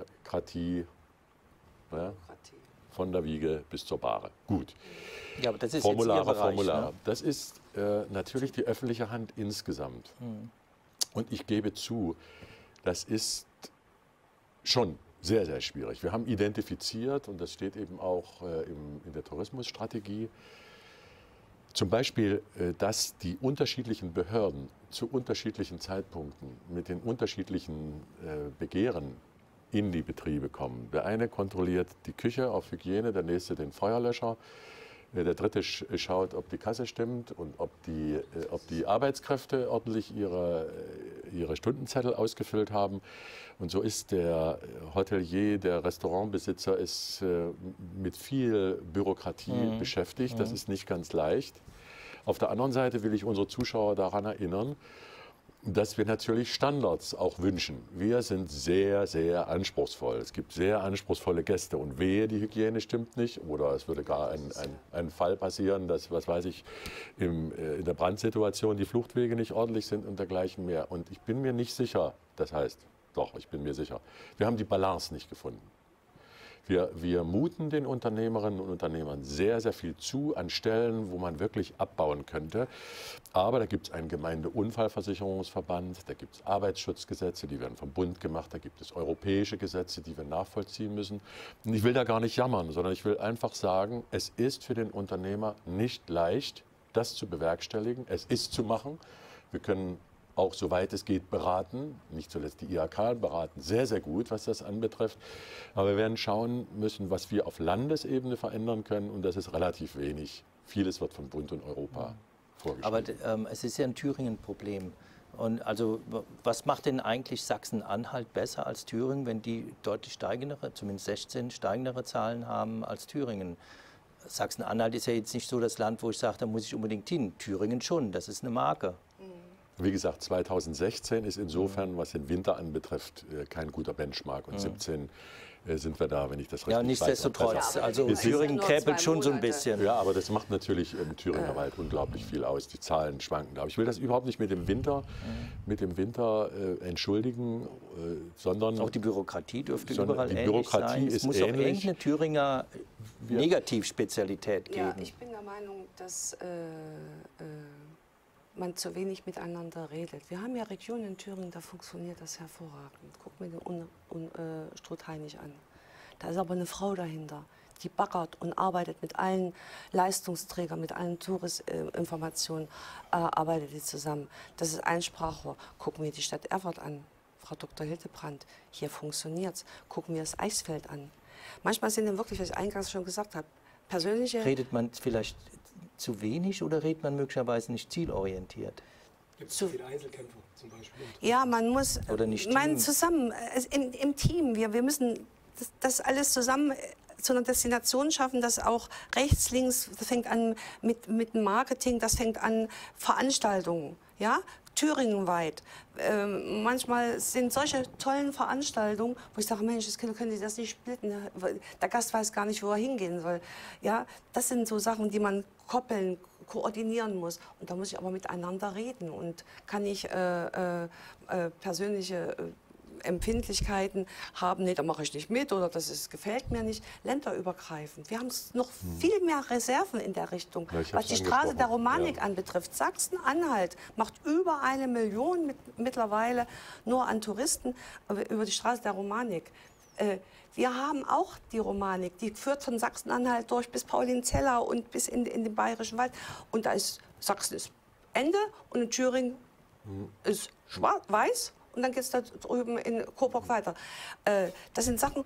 ja, von der Wiege bis zur Bahre. Gut. Ja, aber das ist Formulare, jetzt Ihr Bereich, Formulare. ne? Das ist natürlich die öffentliche Hand insgesamt. Und ich gebe zu, das ist schon sehr, sehr schwierig. Wir haben identifiziert, und das steht eben auch in der Tourismusstrategie, Zum Beispiel, dass die unterschiedlichen Behörden zu unterschiedlichen Zeitpunkten mit den unterschiedlichen Begehren in die Betriebe kommen. Der eine kontrolliert die Küche auf Hygiene, der nächste den Feuerlöscher, der dritte schaut, ob die Kasse stimmt und ob die Arbeitskräfte ordentlich ihre Stundenzettel ausgefüllt haben. Und so ist der Hotelier, der Restaurantbesitzer ist mit viel Bürokratie beschäftigt. Das ist nicht ganz leicht. Auf der anderen Seite will ich unsere Zuschauer daran erinnern, dass wir natürlich Standards auch wünschen. Wir sind sehr, sehr anspruchsvoll. Es gibt sehr anspruchsvolle Gäste und wehe, die Hygiene stimmt nicht oder es würde gar ein Fall passieren, dass, was weiß ich, in der Brandsituation die Fluchtwege nicht ordentlich sind und dergleichen mehr. Und ich bin mir nicht sicher, das heißt, doch, ich bin mir sicher, wir haben die Balance nicht gefunden. Wir muten den Unternehmerinnen und Unternehmern sehr, sehr viel zu an Stellen, wo man wirklich abbauen könnte. Aber da gibt es einen Gemeindeunfallversicherungsverband, da gibt es Arbeitsschutzgesetze, die werden vom Bund gemacht, da gibt es europäische Gesetze, die wir nachvollziehen müssen. Und ich will da gar nicht jammern, sondern ich will einfach sagen, es ist für den Unternehmer nicht leicht, das zu bewerkstelligen. Es ist zu machen. Wir können auch soweit es geht beraten, nicht zuletzt die IHK beraten sehr, sehr gut, was das anbetrifft. Aber wir werden schauen müssen, was wir auf Landesebene verändern können und das ist relativ wenig. Vieles wird von Bund und Europa vorgeschrieben. Aber es ist ja ein Thüringen-Problem. Und also was macht denn eigentlich Sachsen-Anhalt besser als Thüringen, wenn die deutlich steigendere, zumindest 16 steigendere Zahlen haben als Thüringen? Sachsen-Anhalt ist ja jetzt nicht so das Land, wo ich sage, da muss ich unbedingt hin. Thüringen schon, das ist eine Marke. Wie gesagt, 2016 ist insofern, was den Winter anbetrifft, kein guter Benchmark. Und 17 sind wir da, wenn ich das richtig weiß. Ja, nichtsdestotrotz. Also Thüringen kräpelt schon so ein bisschen. Ja, aber das macht natürlich im Thüringer Wald unglaublich viel aus. Die Zahlen schwanken da. Aber ich will das überhaupt nicht mit dem Winter entschuldigen, sondern... Auch die Bürokratie dürfte überall die ähnlich Bürokratie sein. Es ist muss auch ähnlich. irgendeine Thüringer Negativspezialität geben. Ja, ich bin der Meinung, dass man zu wenig miteinander redet. Wir haben ja Regionen in Thüringen, da funktioniert das hervorragend. Guck mir den Strutheinich an. Da ist aber eine Frau dahinter, die baggert und arbeitet mit allen Leistungsträgern, mit allen Touristinformationen, arbeitet die zusammen. Das ist ein Sprachrohr. Gucken wir die Stadt Erfurt an, Frau Dr. Hildebrandt. Hier funktioniert es. Gucken wir das Eisfeld an. Manchmal sind dann wirklich, was ich eingangs schon gesagt habe, persönliche... Redet man vielleicht zu wenig oder redet man möglicherweise nicht zielorientiert? Gibt es zu viele Einzelkämpfer zum Beispiel? Ja, man muss oder nicht zusammen, im Team, wir müssen das alles zusammen zu einer Destination schaffen, das auch rechts, links, das fängt an mit dem Marketing, das fängt an Veranstaltungen, ja, thüringenweit. Manchmal sind solche tollen Veranstaltungen, wo ich sage, Mensch, das können Sie das nicht splitten, der Gast weiß gar nicht, wo er hingehen soll. Ja, das sind so Sachen, die man koppeln, koordinieren muss. Und da muss ich aber miteinander reden und kann ich persönliche Empfindlichkeiten haben, nee, da mache ich nicht mit oder das gefällt mir nicht, länderübergreifend. Wir haben noch viel mehr Reserven in der Richtung. Ja, was die Straße der Romanik anbetrifft. Sachsen-Anhalt macht über 1 Million mittlerweile nur an Touristen über die Straße der Romanik. Wir haben auch die Romanik, die führt von Sachsen-Anhalt durch bis Paulinzella und bis in den Bayerischen Wald. Und da ist Sachsen ist Ende und in Thüringen ist schwarz-weiß. Und dann geht es da drüben in Coburg weiter. Das sind Sachen,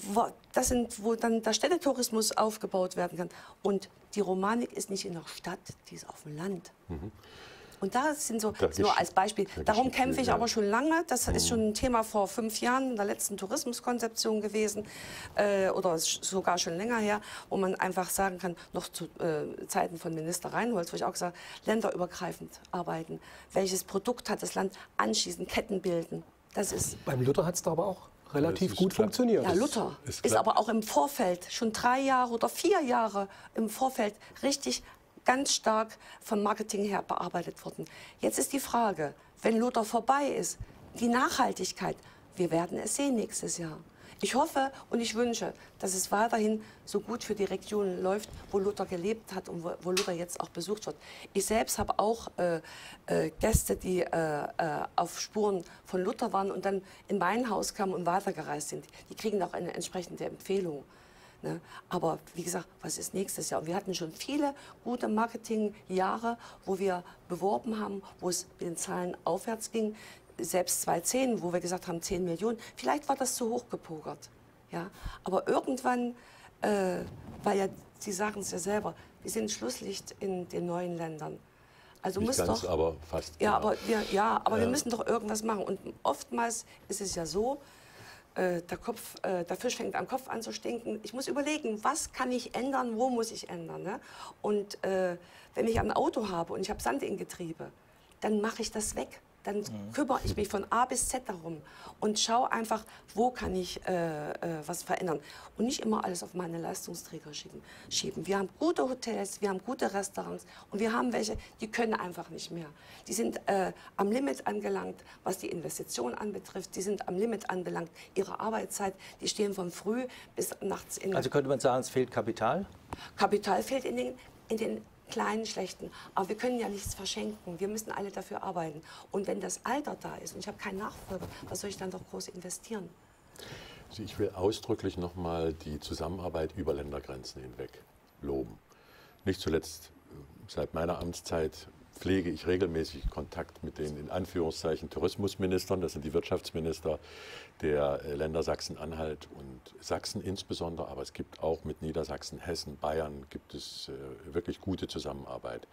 wo dann der Städtetourismus aufgebaut werden kann. Und die Romanik ist nicht in der Stadt, die ist auf dem Land. Und da sind so, nur als Beispiel, darum kämpfe ich aber schon lange. Das ist schon ein Thema vor 5 Jahren in der letzten Tourismuskonzeption gewesen oder sogar schon länger her, wo man einfach sagen kann, noch zu Zeiten von Minister Reinholz, wo ich auch gesagt habe, länderübergreifend arbeiten. Welches Produkt hat das Land anschließend, Ketten bilden. Das ist Beim Luther hat es da aber auch relativ gut funktioniert. Ja, Luther ist aber auch im Vorfeld, schon 3 Jahre oder 4 Jahre im Vorfeld richtig ganz stark vom Marketing her bearbeitet worden. Jetzt ist die Frage, wenn Luther vorbei ist, die Nachhaltigkeit, wir werden es sehen nächstes Jahr. Ich hoffe und ich wünsche, dass es weiterhin so gut für die Region läuft, wo Luther gelebt hat und wo Luther jetzt auch besucht wird. Ich selbst habe auch Gäste, die auf Spuren von Luther waren und dann in mein Haus kamen und weitergereist sind. Die kriegen auch eine entsprechende Empfehlung. Ne? Aber wie gesagt, was ist nächstes Jahr? Und wir hatten schon viele gute Marketingjahre, wo wir beworben haben, wo es mit den Zahlen aufwärts ging. Selbst 2010, wo wir gesagt haben, 10 Millionen. Vielleicht war das zu hoch gepokert. Ja? Aber irgendwann, weil ja, Sie sagen es ja selber, wir sind Schlusslicht in den neuen Ländern. Also Nicht muss ganz, doch, aber fast. ja, genau. aber wir müssen doch irgendwas machen. Und oftmals ist es ja so, der Fisch fängt am Kopf an zu stinken. Ich muss überlegen, was kann ich ändern, wo muss ich ändern. Ne? Und wenn ich ein Auto habe und ich habe Sand im Getriebe, dann mache ich das weg. Dann kümmere ich mich von A bis Z darum und schaue einfach, wo kann ich was verändern. Und nicht immer alles auf meine Leistungsträger schieben. Wir haben gute Hotels, wir haben gute Restaurants und wir haben welche, die können einfach nicht mehr. Die sind am Limit angelangt, was die Investition anbetrifft. Die sind am Limit anbelangt, ihre Arbeitszeit. Die stehen von früh bis nachts in der... Also könnte man sagen, es fehlt Kapital? Kapital fehlt in den kleinen, schlechten. Aber wir können ja nichts verschenken. Wir müssen alle dafür arbeiten. Und wenn das Alter da ist und ich habe keinen Nachfolger, was soll ich dann doch groß investieren? Also ich will ausdrücklich nochmal die Zusammenarbeit über Ländergrenzen hinweg loben. Nicht zuletzt seit meiner Amtszeit pflege ich regelmäßig Kontakt mit den in Anführungszeichen Tourismusministern, das sind die Wirtschaftsminister der Länder Sachsen-Anhalt und Sachsen insbesondere, aber es gibt auch mit Niedersachsen, Hessen, Bayern gibt es wirklich gute Zusammenarbeit.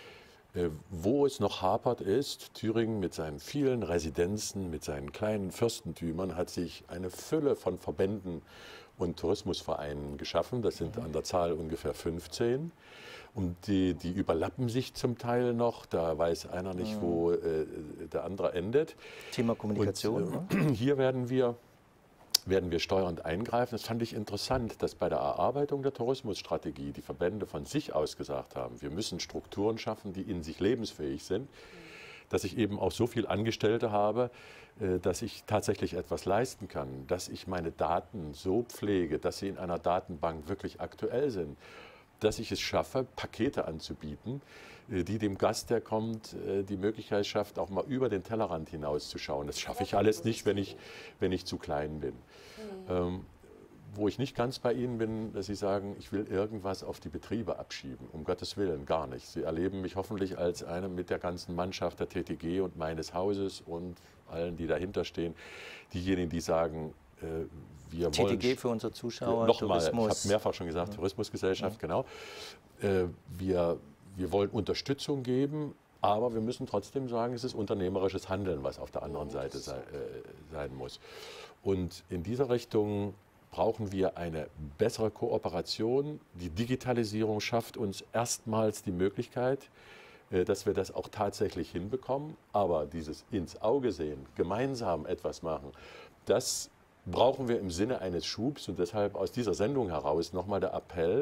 Wo es noch hapert ist, Thüringen mit seinen vielen Residenzen, mit seinen kleinen Fürstentümern hat sich eine Fülle von Verbänden und Tourismusvereinen geschaffen. Das sind an der Zahl ungefähr 15. Und die überlappen sich zum Teil noch. Da weiß einer nicht, wo der andere endet. Thema Kommunikation. Und, hier werden wir steuernd eingreifen. Das fand ich interessant, dass bei der Erarbeitung der Tourismusstrategie die Verbände von sich aus gesagt haben, wir müssen Strukturen schaffen, die in sich lebensfähig sind. Dass ich eben auch so viele Angestellte habe, dass ich tatsächlich etwas leisten kann, dass ich meine Daten so pflege, dass sie in einer Datenbank wirklich aktuell sind, dass ich es schaffe, Pakete anzubieten, die dem Gast, der kommt, die Möglichkeit schafft, auch mal über den Tellerrand hinauszuschauen. Das schaffe ich alles nicht, wenn ich zu klein bin. Wo ich nicht ganz bei Ihnen bin, dass Sie sagen, ich will irgendwas auf die Betriebe abschieben. Um Gottes Willen, gar nicht. Sie erleben mich hoffentlich als eine mit der ganzen Mannschaft der TTG und meines Hauses und allen, die dahinter stehen. Diejenigen, die sagen, wir wollen... TTG für unsere Zuschauer, nochmal, Tourismus. ich habe mehrfach schon gesagt, Tourismusgesellschaft, genau. Wir wollen Unterstützung geben, aber wir müssen trotzdem sagen, es ist unternehmerisches Handeln, was auf der anderen Seite sein muss. Und in dieser Richtung brauchen wir eine bessere Kooperation. Die Digitalisierung schafft uns erstmals die Möglichkeit, dass wir das auch tatsächlich hinbekommen. Aber dieses ins Auge sehen, gemeinsam etwas machen, das brauchen wir im Sinne eines Schubs. Und deshalb aus dieser Sendung heraus nochmal der Appell,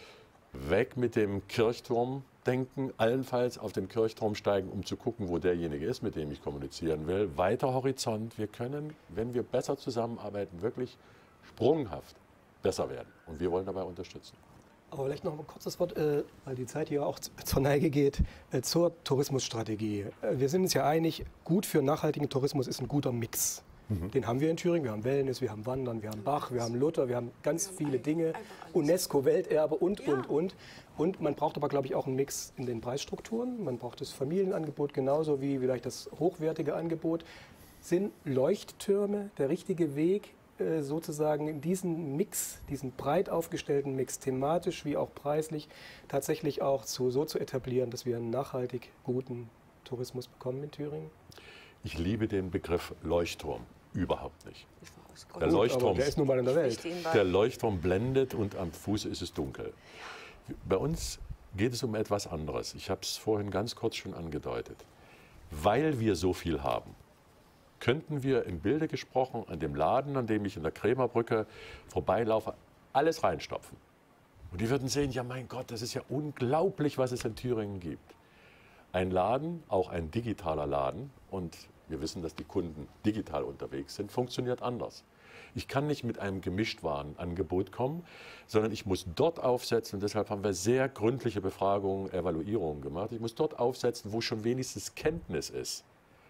weg mit dem Kirchturmdenken, allenfalls auf den Kirchturm steigen, um zu gucken, wo derjenige ist, mit dem ich kommunizieren will. Weiter Horizont. Wir können, wenn wir besser zusammenarbeiten, wirklich sprunghaft besser werden. Und wir wollen dabei unterstützen. Aber vielleicht noch ein kurzes Wort, weil die Zeit hier auch zur Neige geht, zur Tourismusstrategie. Wir sind uns ja einig, gut für nachhaltigen Tourismus ist ein guter Mix. Den haben wir in Thüringen. Wir haben Wellness, wir haben Wandern, wir haben Bach, wir haben Luther, wir haben ganz viele Dinge. UNESCO-Welterbe und. Und man braucht aber, glaube ich, auch einen Mix in den Preisstrukturen. Man braucht das Familienangebot genauso wie vielleicht das hochwertige Angebot. Sind Leuchttürme der richtige Weg, sozusagen in diesen Mix, diesen breit aufgestellten Mix, thematisch wie auch preislich, tatsächlich auch so zu etablieren, dass wir einen nachhaltig guten Tourismus bekommen in Thüringen? Ich liebe den Begriff Leuchtturm. Überhaupt nicht. Der Leuchtturm, der ist nun mal in der Welt. Der Leuchtturm blendet und am Fuß ist es dunkel. Bei uns geht es um etwas anderes. Ich habe es vorhin ganz kurz schon angedeutet. Weil wir so viel haben, könnten wir im Bilde gesprochen an dem Laden, an dem ich in der Krämerbrücke vorbeilaufe, alles reinstopfen. Und die würden sehen, ja mein Gott, das ist ja unglaublich, was es in Thüringen gibt. Ein Laden, auch ein digitaler Laden, und wir wissen, dass die Kunden digital unterwegs sind, funktioniert anders. Ich kann nicht mit einem Gemischtwarenangebot kommen, sondern ich muss dort aufsetzen, und deshalb haben wir sehr gründliche Befragungen, Evaluierungen gemacht. Ich muss dort aufsetzen, wo schon wenigstens Kenntnis ist.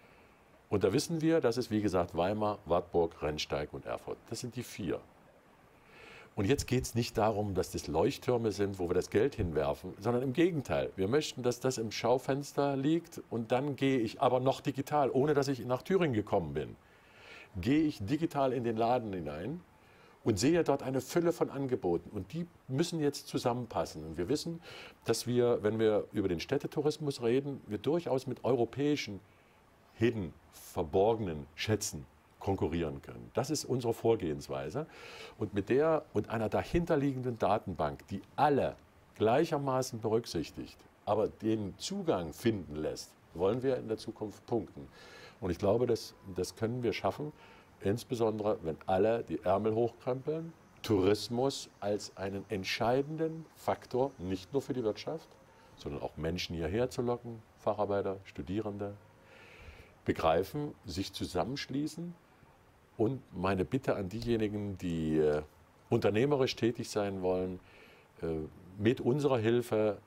Und da wissen wir, dass es, wie gesagt, Weimar, Wartburg, Rennsteig und Erfurt. Das sind die 4. Und jetzt geht es nicht darum, dass das Leuchttürme sind, wo wir das Geld hinwerfen, sondern im Gegenteil. Wir möchten, dass das im Schaufenster liegt und dann gehe ich aber noch digital, ohne dass ich nach Thüringen gekommen bin, gehe ich digital in den Laden hinein und sehe dort eine Fülle von Angeboten. Und die müssen jetzt zusammenpassen. Und wir wissen, dass wir, wenn wir über den Städtetourismus reden, wir durchaus mit europäischen hidden, verborgenen Schätzen konkurrieren können. Das ist unsere Vorgehensweise. Und mit der und einer dahinterliegenden Datenbank, die alle gleichermaßen berücksichtigt, aber den Zugang finden lässt, wollen wir in der Zukunft punkten. Und ich glaube, das können wir schaffen, insbesondere wenn alle die Ärmel hochkrempeln, Tourismus als einen entscheidenden Faktor, nicht nur für die Wirtschaft, sondern auch Menschen hierher zu locken, Facharbeiter, Studierende, begreifen, sich zusammenschließen. Und meine Bitte an diejenigen, die unternehmerisch tätig sein wollen, mit unserer Hilfe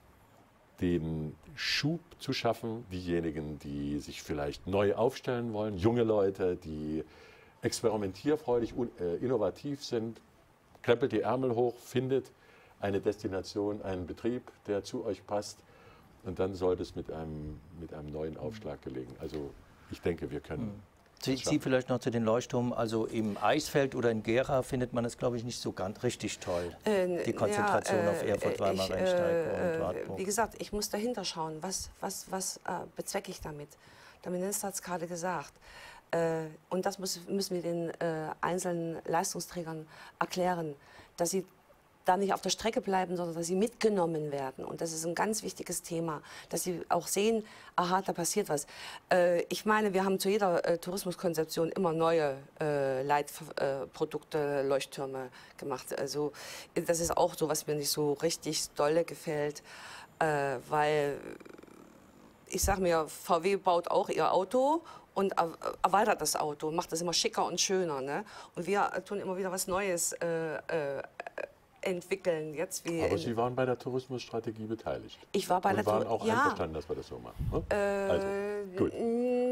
den Schub zu schaffen, diejenigen, die sich vielleicht neu aufstellen wollen, junge Leute, die experimentierfreudig und innovativ sind, krempelt die Ärmel hoch, findet eine Destination, einen Betrieb, der zu euch passt, und dann sollte es mit einem neuen Aufschlag gelingen. Also ich denke, wir können. Sie vielleicht noch zu den Leuchtturmen. Also im Eisfeld oder in Gera findet man es, glaube ich, nicht so ganz richtig toll. Die Konzentration auf Erfurt, Weimar, Rennsteig und Wartburg. Wie gesagt, ich muss dahinter schauen, was bezwecke ich damit. Der Minister hat es gerade gesagt. Und das müssen wir den einzelnen Leistungsträgern erklären, dass sie da nicht auf der Strecke bleiben, sondern dass sie mitgenommen werden. Und das ist ein ganz wichtiges Thema, dass sie auch sehen, aha, da passiert was. Ich meine, wir haben zu jeder Tourismuskonzeption immer neue Leitprodukte, Leuchttürme gemacht. Also das ist auch so, was mir nicht so richtig dolle gefällt, weil ich sage mir, VW baut auch ihr Auto und erweitert das Auto, macht das immer schicker und schöner. Ne? Und wir tun immer wieder was Neues entwickeln. Jetzt wie aber Sie waren bei der Tourismusstrategie beteiligt. Ich war bei der Tourismusstrategie. Und waren auch einverstanden, dass wir das so machen. Ne? Also, gut.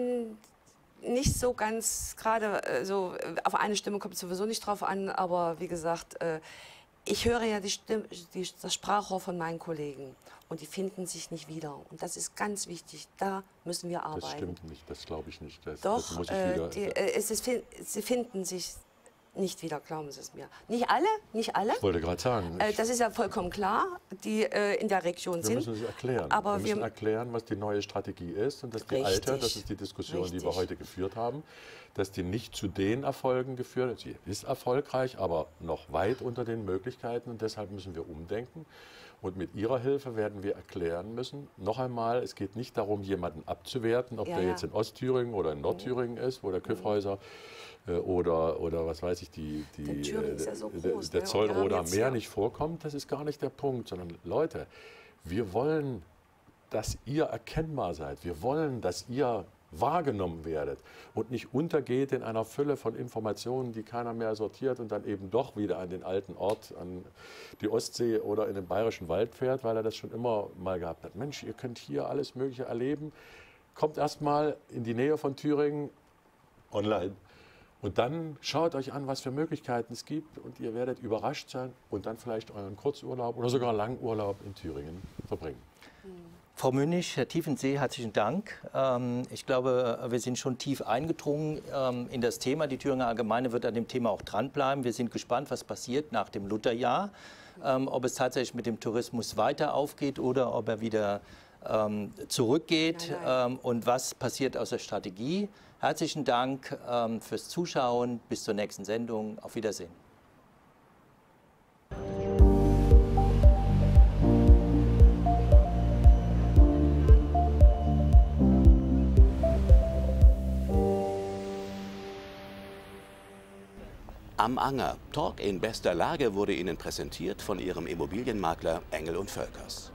Nicht so ganz, gerade so auf eine Stimme kommt es sowieso nicht drauf an, aber wie gesagt, ich höre ja das Sprachrohr von meinen Kollegen und die finden sich nicht wieder. Und das ist ganz wichtig, da müssen wir arbeiten. Das stimmt nicht, das glaube ich nicht. Das Doch, muss ich wieder, sie finden sich nicht wieder, glauben Sie es mir. Nicht alle, nicht alle. Ich wollte gerade sagen. Das ist ja vollkommen klar, die in der Region sind. Wir müssen es erklären. Aber wir müssen erklären, was die neue Strategie ist und dass die alte, das ist die Diskussion, die wir heute geführt haben, dass die nicht zu den Erfolgen geführt hat. Sie ist erfolgreich, aber noch weit unter den Möglichkeiten, und deshalb müssen wir umdenken. Und mit Ihrer Hilfe werden wir erklären müssen, noch einmal, es geht nicht darum, jemanden abzuwerten, ob der jetzt in Ostthüringen oder in Nordthüringen ist, wo der Küffhäuser oder was weiß ich, der Zollroder Meer nicht vorkommt. Das ist gar nicht der Punkt, sondern Leute, wir wollen, dass ihr erkennbar seid. Wir wollen, dass ihr wahrgenommen werdet und nicht untergeht in einer Fülle von Informationen, die keiner mehr sortiert und dann eben doch wieder an den alten Ort, an die Ostsee oder in den Bayerischen Wald fährt, weil er das schon immer mal gehabt hat. Mensch, ihr könnt hier alles Mögliche erleben. Kommt erst mal in die Nähe von Thüringen online. Und dann schaut euch an, was für Möglichkeiten es gibt, und ihr werdet überrascht sein und dann vielleicht euren Kurzurlaub oder sogar Langurlaub in Thüringen verbringen. Frau Münnig, Herr Tiefensee, herzlichen Dank. Ich glaube, wir sind schon tief eingedrungen in das Thema. Die Thüringer Allgemeine wird an dem Thema auch dranbleiben. Wir sind gespannt, was passiert nach dem Lutherjahr. Ob es tatsächlich mit dem Tourismus weiter aufgeht oder ob er wieder zurückgeht und was passiert aus der Strategie. Herzlichen Dank fürs Zuschauen. Bis zur nächsten Sendung. Auf Wiedersehen. Am Anger. Talk in bester Lage wurde Ihnen präsentiert von Ihrem Immobilienmakler Engel & Völkers.